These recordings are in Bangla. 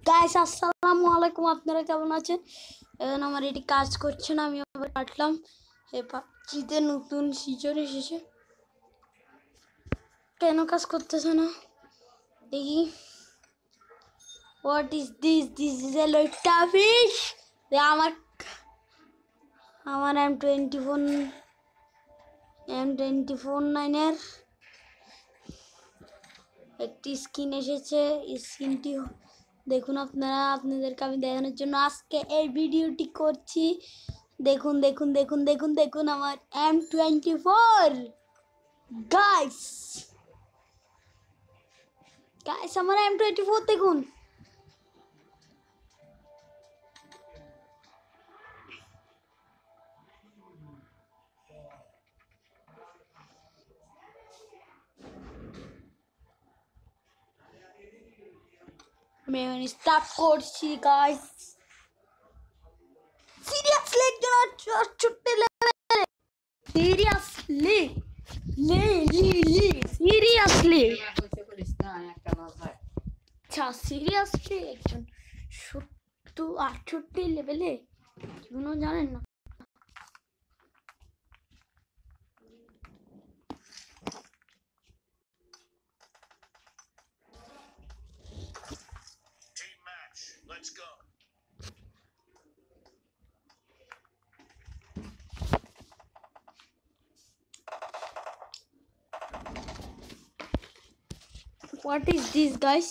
গাইস আসসালামু আলাইকুম, আপনারা কেমন আছেন? এখন আমার এটি কাজ করছে না, আমি আবার কাটলাম। এই পাবজিতে নতুন সিজন এসেছে, কেন কাজ করতেছে না দেখি। What is this? This is a loitta fish. আমার M24 9-এর একটি স্কিন এসেছে। এই স্কিনটি দেখুন আপনারা, আপনাদেরকে আমি দেখানোর জন্য আজকে এই ভিডিওটি করছি। দেখুন দেখুন দেখুন দেখুন দেখুন আমার M24 গাইস আমার M24 দেখুন। আমি স্টার্ট করছি গাইস। সিরিয়াসলি একজন ছোট্ট লেভেলে, সিরিয়াসলি সিরিয়াসলি আচ্ছা সিরিয়াসলি একজন 68 লেভেলে কোনো জানেন না। Let's go. What is this, guys?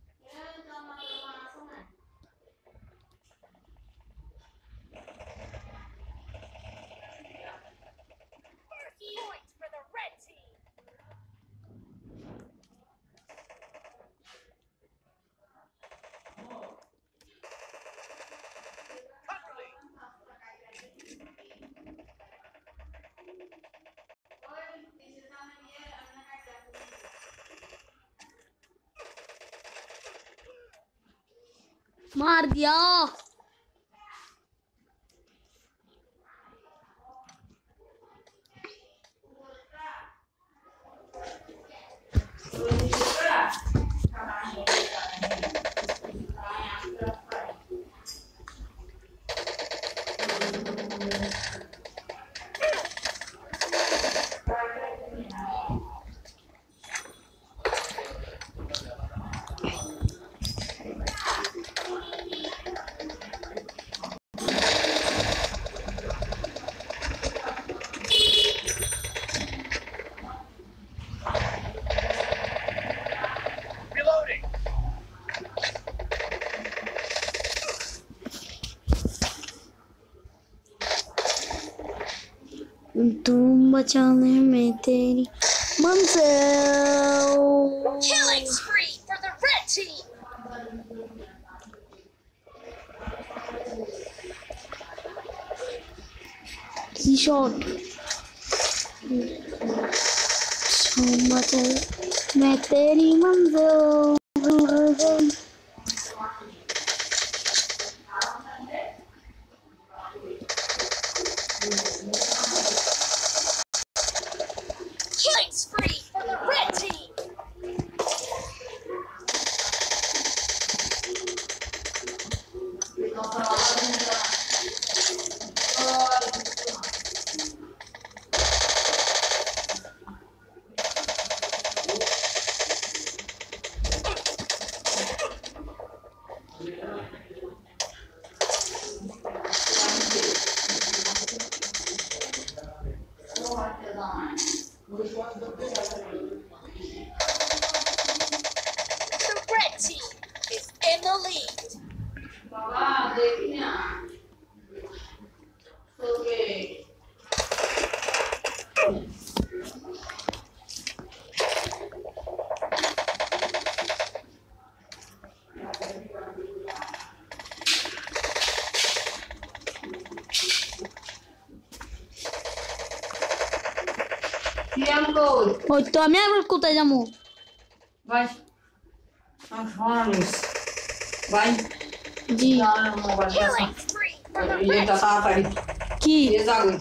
Points for the red team. मार दिया। तुम बचाने में तेरी मंजिल। Killing spree for the red team. की शॉट। तुम बचाने में तेरी मंजिल। Killing spree for the red team. The red team is in the lead. ওই তো আমি আবার কোথায় যাবো ভাই ভাই জি Killing spree for the red এটা তাড়াতাড়ি কি এ যাগো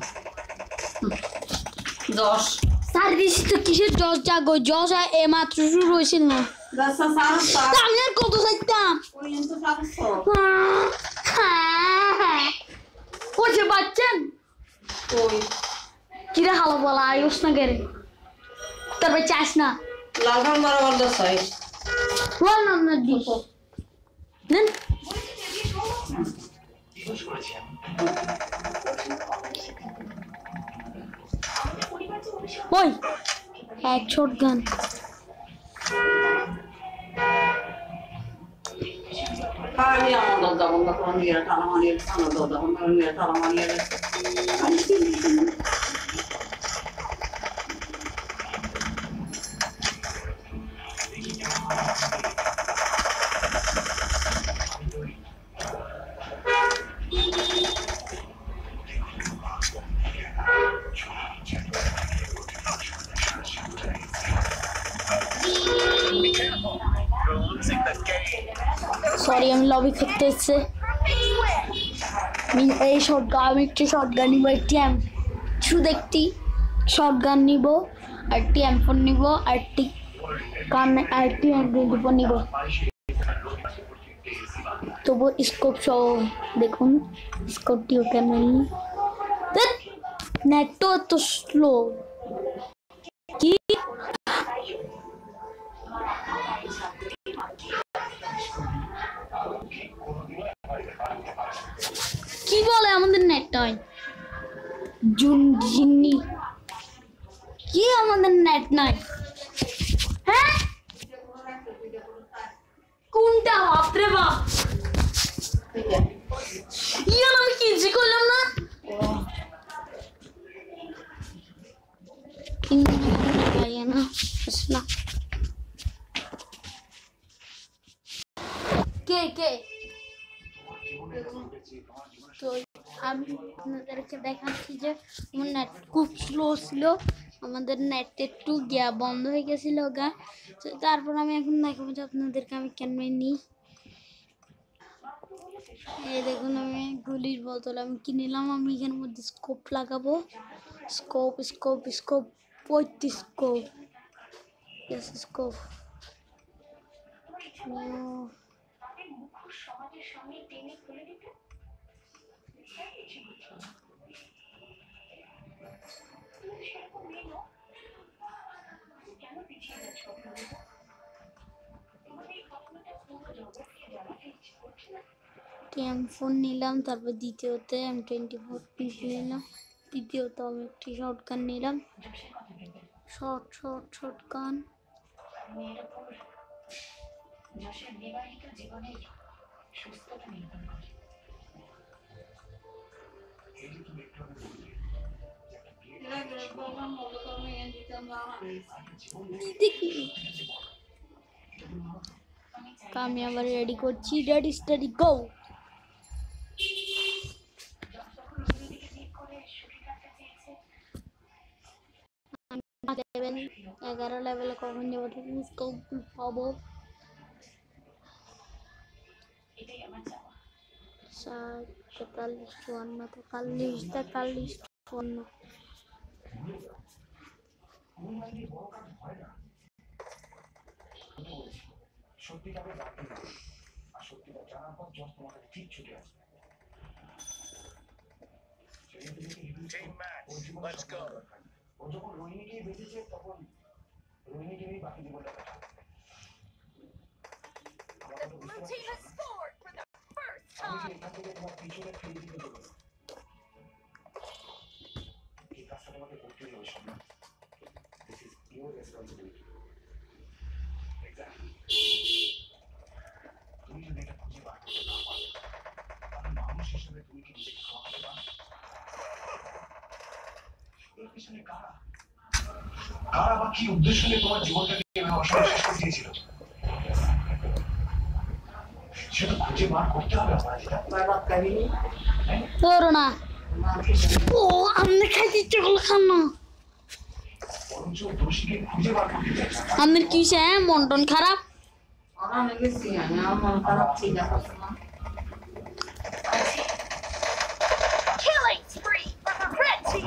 10 সার্ভিস তো কিসের জজ জাগো জজ এ মাত্র শুরু হয়েছিল না। রাস্তা সারা আমি আর কত চাইতাম। পর্যন্ত ওছে বাচ্চান ওই কিরা হালা বলা আয়ুস না গেরে তবে চাস না লাগান বরাবর দসাই বল না না দি নেন ওই এক শটগান আমি আমার দাদা বন্ধ করে নিয়ে টানা মারিয়ে আমার দাদা বন্ধ করে নিয়ে টানা মারিয়ে সরি আমি লবি করতে এসেছে এই শটগান আমি একটি শটগান নিব একটি শুধু একটি শটগান নিব আর একটি M4 নিব আর একটি আর একটি M24 নিব তবু স্কোপ সহ দেখুন স্কোপটিও কেন নেটও এত স্লো কি কি বলে আমাদের নেট নয় জিন্নি কি আমাদের নেট নয় হ্যাঁ কোনটা বাপরে বাপ ইয়ার আমি কিছু করলাম না না কে কে তো আমি আপনাদেরকে দেখাচ্ছি যে আমার নেট খুব স্লো ছিল আমাদের নেট একটু বন্ধ হয়ে গেছিল গা তো তারপর আমি এখন দেখাবো যে আপনাদেরকে আমি কেন নিই এই দেখুন আমি গুলির বোতল আমি কিনলাম আমি এখানের মধ্যে স্কোপ লাগাবো scope scope scope 35 scope scope M4 নিলাম তারপর দ্বিতীয়তে M24 পিস নিলাম তৃতীয়তে আমি একটি শটগান নিলাম শটগান আমি আবার রেডি করছি রেডি স্টাডি গো লেভেল 11 লেভেলে কখন যাবো স্কোপ পাবো 43 54 সত্যিকারের রাখতে হবে আর সত্যিকার জানার পর যখন তোমাকে ঠিক ছুটে আসবে ও যখন রোহিণীকে বেঁচেছে তখন রোহিণীকে নিয়ে বাকি জীবনটা কাটাবে আমি এখান থেকে তোমার পিছনে ফেলে দিতে দেবো এই কাজটা তোমাকে করতেই হবে সম্মান দিস ইজ ইউর রেসপন্সিবিলিটি তুমি যদি এটা খুঁজে বার করতে না পারো তাহলে মানুষ হিসেবে তুমি কি নিজেকে খাওয়াতে পারো এর পিছনে কারা বা কি উদ্দেশ্য নিয়ে তোমার জীবনটাকে এভাবে অসময় শেষ করে দিয়েছিল সেটা খুঁজে বার করতে হবে আমার যেটা তোর না ও আমি খাইতে চকলেট খান না বরঞ্চ দোষীকে খুঁজে বার করতে চাইছে আমার কি মন খারাপ Killing spree for the red team.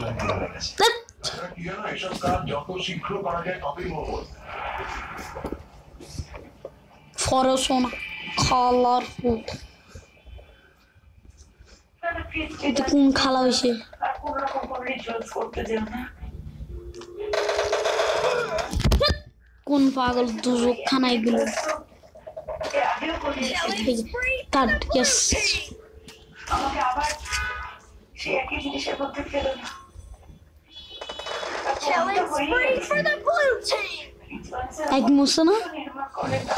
এসব কাজ যত শীঘ্র করা যায় ততই মঙ্গল পড়াশোনা কালারফুল এটা কোন খালা হইছে আর কোন রকম করে রিচুয়ালস করতে যেও না। কোন পাগল দুজক খানা এগুলো আগেও করিয়েছি, কাট ইয়েস আমাকে আবার সেই একই জিনিসের মধ্যে ফেলো না। Killing spree for the blue team. এক মুছে না নির্মাণ করে না।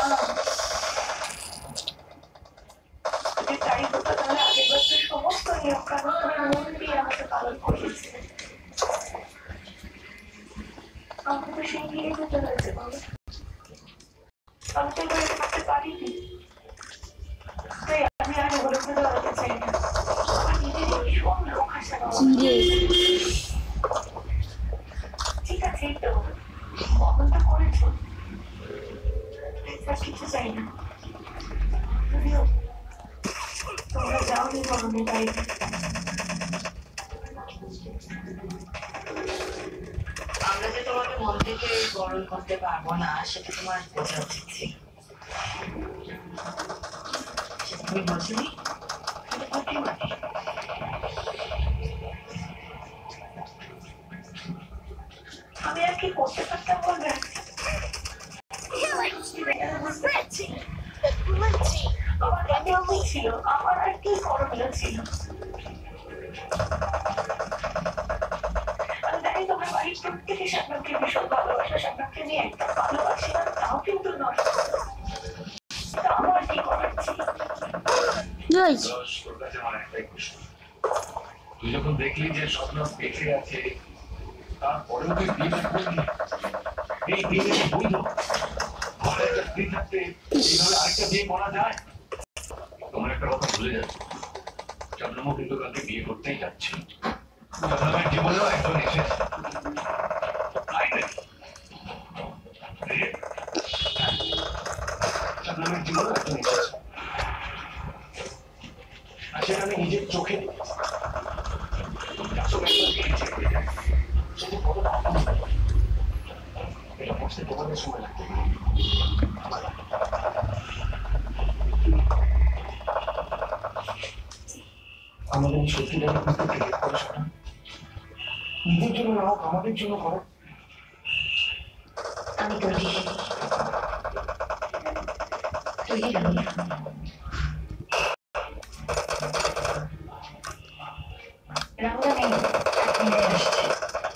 যদি তাই হতো তাহলে আগের বছর সমস্ত নিয়ম কানুন তোমার মন দিয়ে আমাকে পালন করিয়েছে। আমাকে তো সেই নিয়ে যেতে হয়েছে বলো, আমি তো এবারে থাকতে পারিনি। তাই আমি আর ওগুলোকে দাঁড়াতে চাই না। আমার নিজেরই ভীষণ লোক হাসানো। চিরে ঠিক আছে, এই তো অমনটা করেছো, আর কিছু চাই না। যদিও তোমরা যাওনি বলনি তাই আমরা যে তোমাকে মন থেকে বরণ করতে পারবো না সেটা তোমার বোঝা উচিত ছিল। সেটা তুমি বোঝনি, সেটা করতে মানে আমি আর কি করতে পারতাম বলবে? Killing spree for the red team. The blue team. আমার এমনি ছিল, আমার আর কি করণীয় ছিল? আমি জানি তোমার বাড়ির প্রত্যেকে শাবনামকে ভীষণ ভালোবাসা, শাবনামকে নিয়ে একটা ভালোবাসি না তাও কিন্তু নয়। তা আমার কি করার ছিল? যাই তোর কাছে আমার একটাই প্রশ্ন, তুই যখন দেখলি যে স্বপ্ন বেঁচে আছে তারপরেও তুই বিয়ে করলি, এই বিয়ে কি বৈধ? ঘরে একটা স্ত্রী থাকতে এইভাবে আরেকটা বিয়ে করা যায়? তোমার একটা কথা ভুলে যাচ্ছে, চন্দ্রমুখ কিন্তু কালকে বিয়ে করতেই যাচ্ছে। চন্দ্রমের জীবনেও একজন এসেছে, তাই নাকি? চন্দ্রমের জীবনেও একজন এসেছে, আর সেটা আমি নিজের চোখে দেখেছি। এটা বুঝতে তোমাদের সময় লাগবে, আমাদের এই সত্যিটাকে বুঝতে পেরে পড়াশোনা নিজের জন্য না হোক আমাদের জন্য করো। আমি তৈরি, তৈরি আমি। রাহুল নেই, 1 মিনিটে আসছে।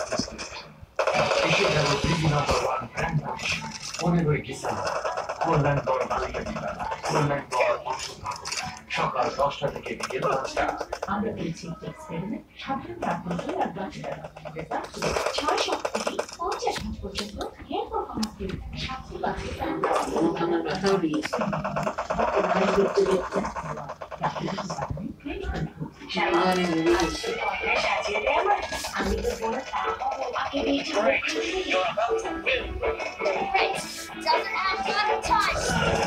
এসে গেল দিদি নম্বর 1 ব্র্যান্ড পুলিশ 15ই ডিসেম্বর, কল্যাণ দল বালিকা বিদ্যালয়, কল্যাণ দল সকাল 10টা থেকে বিকেল 5টা। আমরা পেয়েছি এক্সপেরিমেন্ট সাধারণ প্রাথমিক আর বাচ্চাদের 6 সপ্তাহ থেকে 50 মাস পর্যন্ত হেয়ার পারফরমেন্স দিয়ে ছাত্র বাচ্চাদের আমার ব্যথাও দিয়েছে। সাজিয়ে দেয় আমার, আমি তো বলে আগে দিয়েছি। Race doesn't have much time.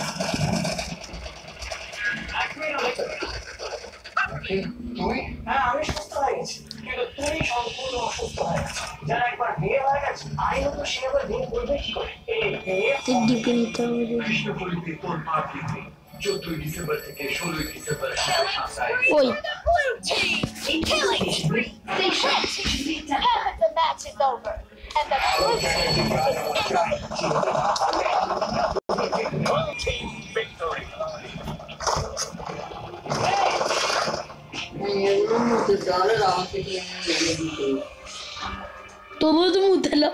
তুই? হ্যাঁ, আমি সুস্থ হয়ে গেছি, কিন্তু তুই সম্পূর্ণ অসুস্থ হয়ে গেছিস। যারা একবার বিয়ে হয়ে গেছে আইনত সে আবার বিয়ে করবে কি করে? এই বিয়ে ডিপে নিতে হবে কৃষ্ণপল্লীতে তোর পা দিতে 14ই ডিসেম্বর থেকে 16ই ডিসেম্বর সাতায় ওই The blue team. Killing spree. The red team. Half of the match is over. And the blue team is in Blue team victory. এগুলোর মধ্যে জলের আওয়াজ থেকে তবুও তো মুতালো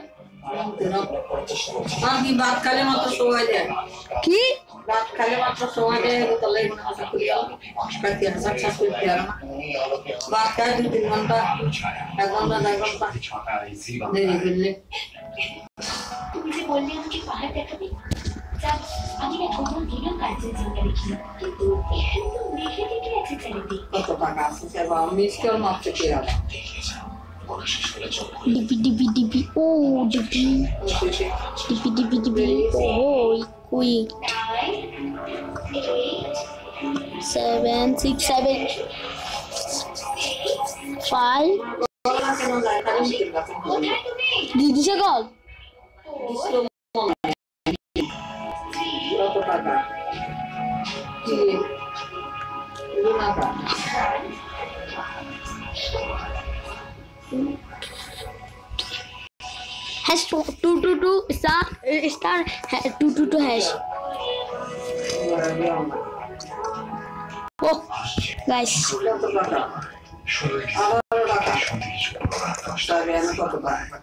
কি ভাত খালে মাত্র সময় দেয়, কি ভাত খালে মাত্র সময় দেয়, তাহলে আশা করি সাকসেস করতে পারে না। ভাত খায় 2-3 ঘন্টা, 1 ঘন্টা 2 ঘন্টা দেরি করলে তুমি যে বললে আমাকে পাহাড় দেখাবে, যাক আমি না কোনোদিনও কাঞ্চনজঙ্ঘা দেখিনি, কিন্তু এখানে তো মেঘে থেকে আছে চারিদিক। কত টাকা আছে সেবা মিষ্টির মাত্র কি হবে ডিপি ডিপি ডিপি ও ডিপি ডিপি ডিপি ডিপি ওই কুইক 7 6 7 5 দিদি সে কল কত টাকা কি টাকা hash 222 star 222 hash. Oh guys, কত টাকা 18 টাকা তাহলে আমি কত টাকা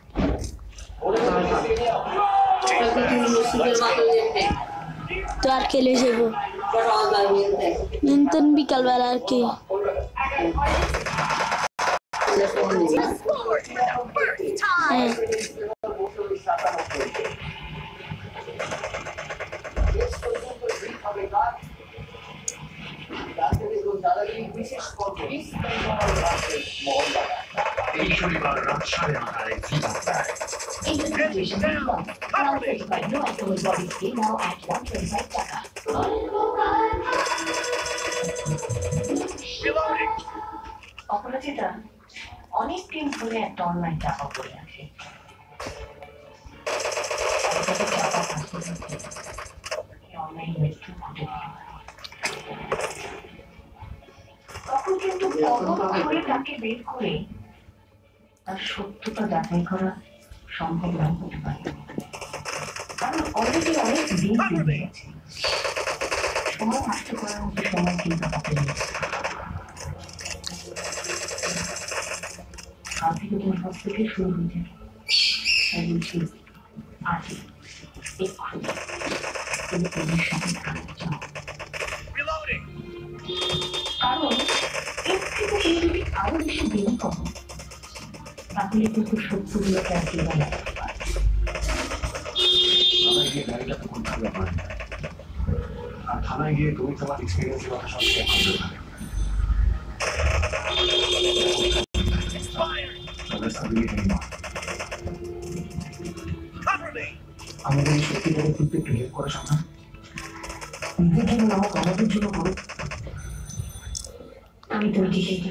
তো আর খেলে যাবো নতুন বিকালবেলা আর কি। হ্যাঁ এই শনিবার রাত 9:30 অপরাজিতা অনেকদিন ধরে একটা অনলাইন চাপা পড়ে আছে। তখন কিন্তু করে তাকে বের করে তার সত্যতা যাচাই করা সম্ভব না হতে পারে, কারণ অলরেডি অনেক দিন পেরিয়ে গেছে। সময় নষ্ট করার মতো সময় কিন্তু হাতে নেই। কাল থেকে তোমার কাছ থেকে শুরু হয়ে যাবে। তাই বলছি আজ এক্ষুনি তুমি পুলিশের সাথে থাকতে চাও, কারণ এর থেকে তুমি যদি আরো বেশি দেরি করো তাহলে কিন্তু সত্যগুলোকে আর কেউ লাগতে পারে। থানায় গিয়ে গাড়িটা তো কোন ব্যাপার, আর থানায় গিয়ে তুমি তোমার এক্সপিরিয়েন্সের কথা সব শেয়ার করতে পারো। আমাদের সত্যি করে কিন্তু একটু হেল্প করা সম্ভব, নিজের জন্য নাও আমাদের জন্য করো। আমি তৈরি সেটা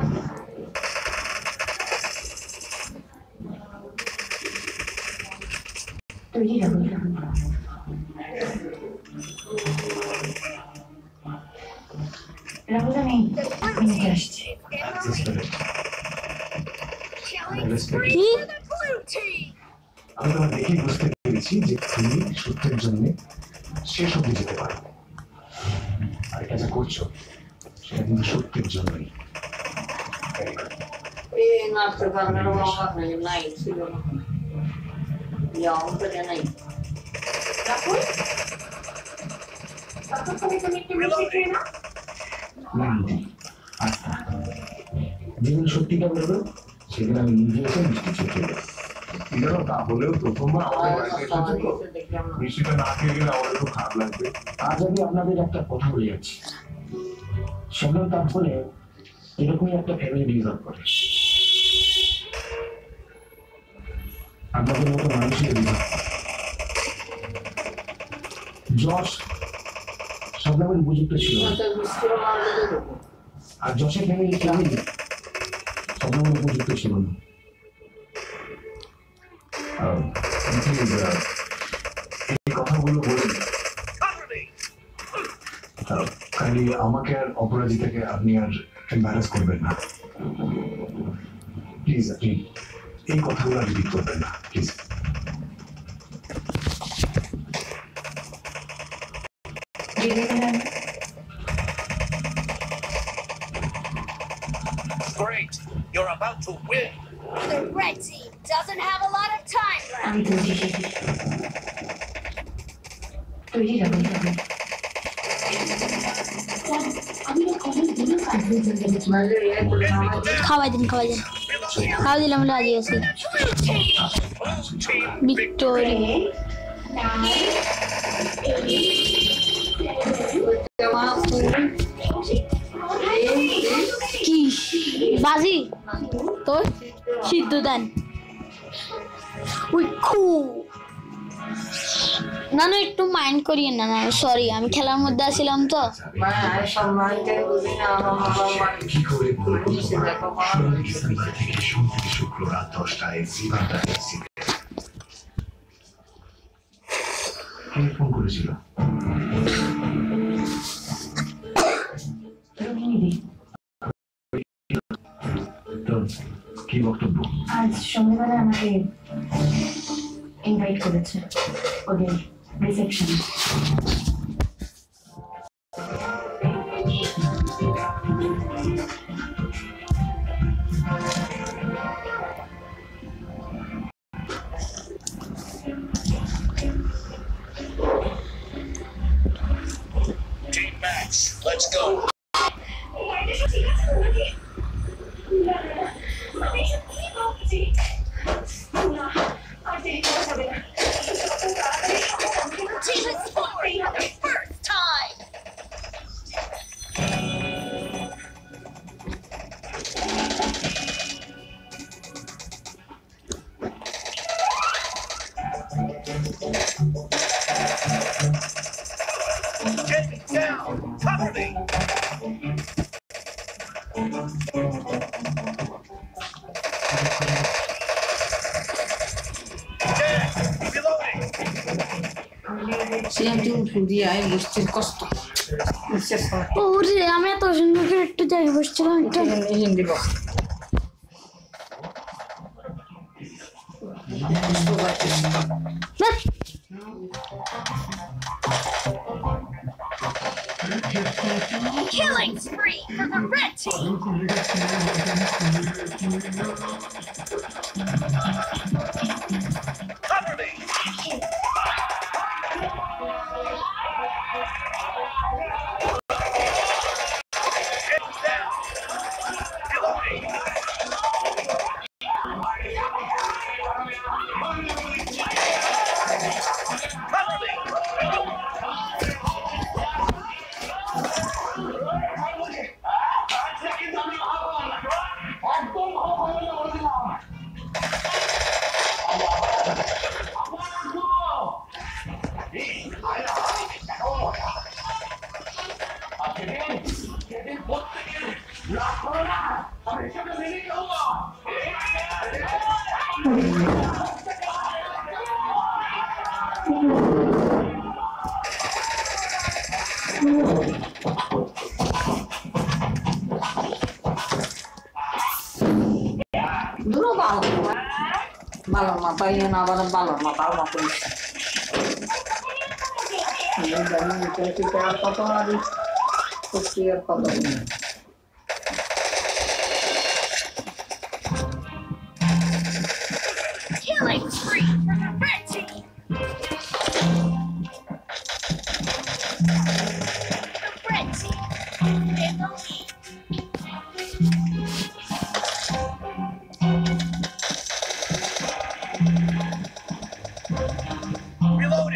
তৈরি রাহুল রাহুল আমি আসছি। কি আমি তোমার দেখে বুঝতে পেরেছি যে তুমি সত্যের জন্য শেষ অব্দি যেতে পারো, আর এটা যা করছো সেটা কিন্তু সত্যের জন্যই। এই নাচের গানের বাবা নাই ছিল না যাও করে নাই রাহুল তখন তুমি একটু মিষ্টি খেয়ে না। আচ্ছা, যেদিন সত্যিটা বলবো সেদিন আমি নিজে এসে মিষ্টি চেয়ে দেবো। তাহলেও প্রথমবার আমাদের বাড়িতে এসেছো তো, মিষ্টিটা না খেয়ে গেলে আমার একটু খারাপ লাগবে। আজ আমি আপনাদের একটা কথা বলে যাচ্ছি, সেগুলো তারপরে এরকমই একটা ফ্যামিলি ডিজার্ভ করে। আপনাদের মতো মানুষের ডিজার্ভ করে। যশ সবরকম উপযুক্ত ছিল না, আর যশের ফ্যামিলি সবরকম উপযুক্ত ছিল না। এই কথাগুলো বলে খালি আমাকে আর অপরাজিতাকে আপনি আর এম্বারাস করবেন না প্লিজ। আপনি এই কথাগুলো রিপিট করবেন না please. Great! You're about to win! The red team doesn't have a lot of time left. আমি তৈরি সেটা তৈরি রাহুল আমি কমেন্টগুলো কনফিউশন দেখেছি। খাওয়াই দিন খাওয়াই দিলাম রাজি আছি। ভিক্টোরি কি বাজি তো সিদ্ধ দেন। না না একটু মাইন্ড করিয়ে না, না সরি আমি খেলার মধ্যে আসছিলাম তো। শুক্র রাত 10টায় কে ফোন করেছিল? রোহিণী দিই। তো কি বক্তব্য? আজ সন্ধ্যাবেলা আমাকে ইনভাইট করেছে ওদের রিসেপশনে। Team Max, let's go. Your team is scoring for the first time. Get down, cover me. Reloading. সিএমটি ফুদিয়ে আয় বসতে কষ্ট ওরে আমি এত সুন্দর করে একটু জায়গায় বসছিলাম একটা হিন্দি বক্স ধ্যাৎ, Killing spree for the red team. Cover me. Get down. Reloading. Cover me. দূর ভালো ভালো মাথা ইয়ে না আবার ভালো মাথা মতো কত মারি কুস্তির কত Killing spree for the red team. The red team in the lead. Reloading.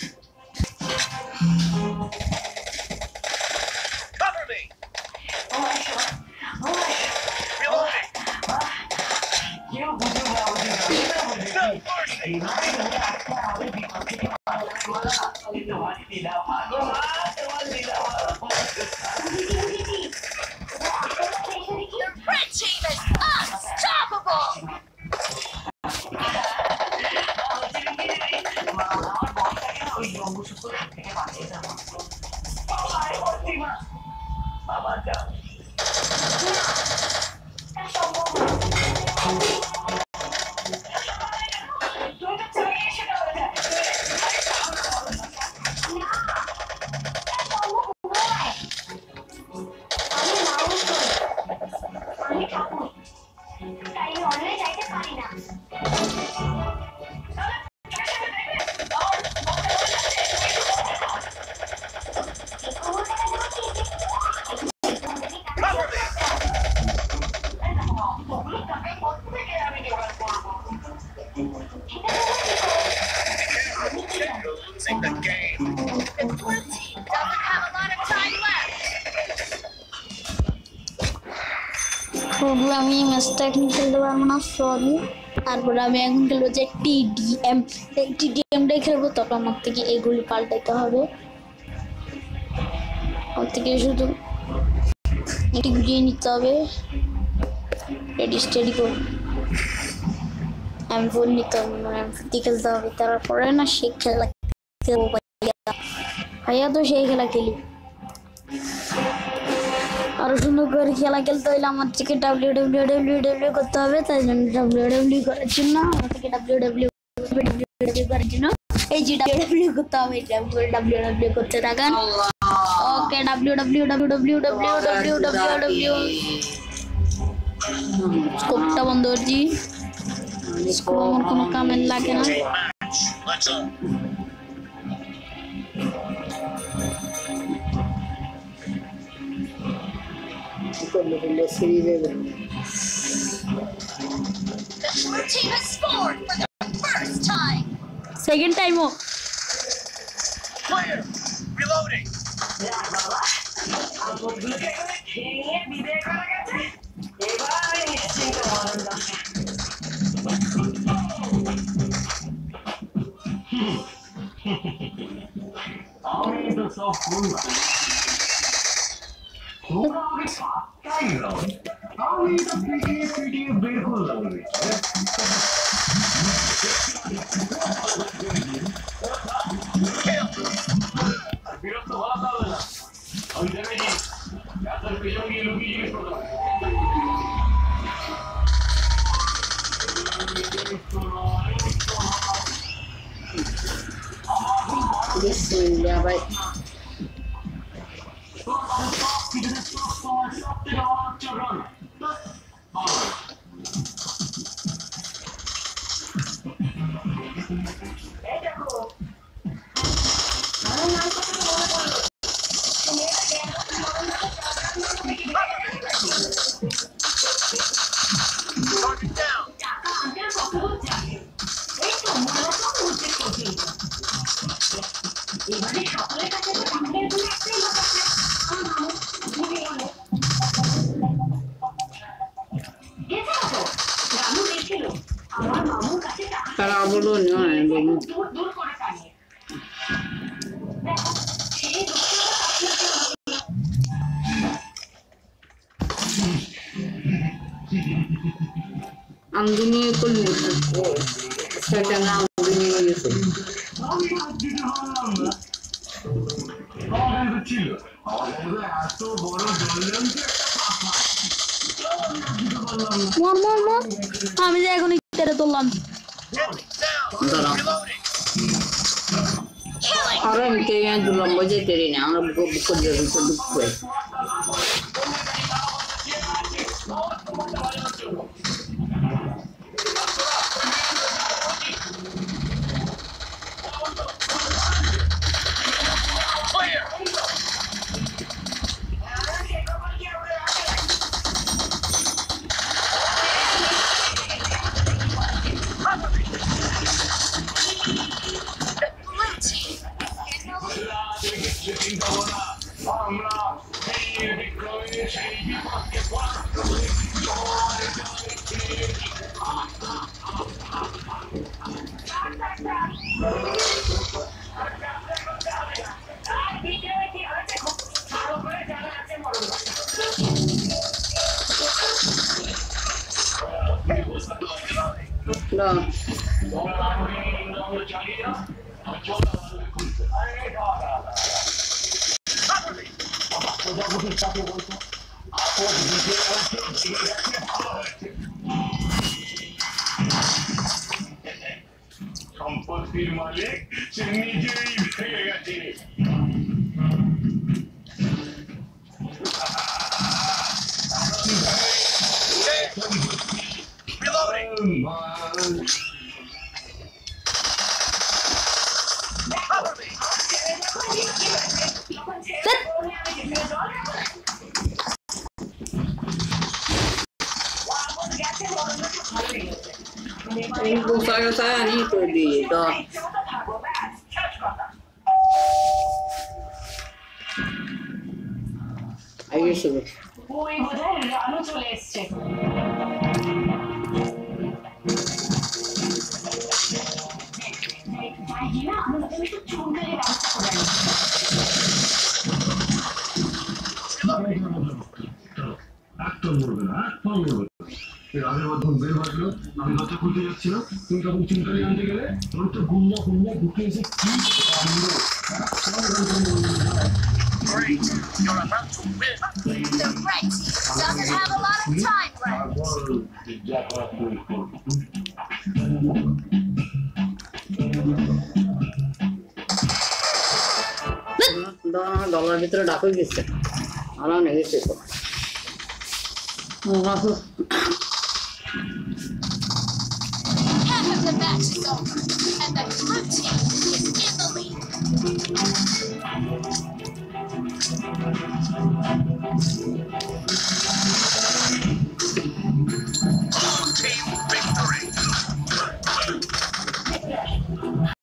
Cover me. Reloading. No mercy. The red team is unstoppable. Cover me. Losing the game. The blue team doesn't have a lot of time left. আমি ম্যাচটা এখন খেলতে পারবো না সরি তারপরে আমি এখন খেলবো যে টিডিএমটাই খেলবো তখন আমার থেকে এগুলি পাল্টাইতে হবে আমার থেকে শুধু এটি গুজিয়ে নিতে হবে রেডি স্টেডি করুন আমি ফোন নিতে হবে মানে আমি ফুটি খেলতে হবে তারপরে না সে খেলা খেলবো ভাইয়া তো সেই খেলা খেলি আরো সুন্দর করে খেলা খেলতে হলে আমার থেকে ডাব্লিউ করতে হবে, তাই জন্য ডাব্লিউ করার জন্য আমার থেকে ডাব্লিউ করার জন্য এই যে ডাব্লিউ করতে হবে, ডাব্লিউ করতে থাকেন। ওকে ডাব্লিউ স্কোপটা বন্ধ করছি, স্কোপ আমার কোনো কামে লাগে না। The blue team has scored for the first time. Second টাইমও Player, reloading. খেয়ে বিদায় করা গেছে, এবার নিশ্চিন্ত মরণ দশা। আমি তো সব করলাম, তোমরা আমাকে পাত্তাই দাও নি। আমি তো পিটিয়ে বের করলাম। বিরক্ত হওয়া যাবে না, আমি দেখেছি রাস্তার পেছনে গিয়ে লুকিয়ে জিজ্ঞেস করলাম। Bismillah, baik. Target down. Kalau belum, belum. Amdini ikut ni, sekarang amdini itu. আমি হাত দিতে পারলাম না, আমার কাছে ছিল, আমার কাছে এত বড় জলযন্ত্র দিতে পারলাম না। আমি যে এখন ইত্যাদি তুললাম। Down. Reloading. Orang itu yang dulu baca teri ni, orang buku dia itu buku. Player. আমরা এই বিক্রমে সেই বিপদকে Dah. চালিয়ে যাও। প্রজাপতির সাথে বলতো আপদ দিতে হয়েছে, ভালো হয়েছে। সম্পত্তির মালিক সে নিজেই ভেঙে গেছে। Ibu saya ni tu di dah. Ayo sebut. ওই বোধহয় রানু চলে এসছে। একদম মরবে না, একদম মরবে না। এর আগের বার ধরুন বের বাজলো, আমি দরজা খুলতে যাচ্ছিলাম, তুমি তখন চিন্তারি আনতে গেলে, তোর তো গুন্ডা ঢুকে এসে কি কাণ্ড। The red of time left. দলের ভিতরে ডাকে গেছে আরো নেগেছে তো Half of the match is over, and the blue team is in the lead.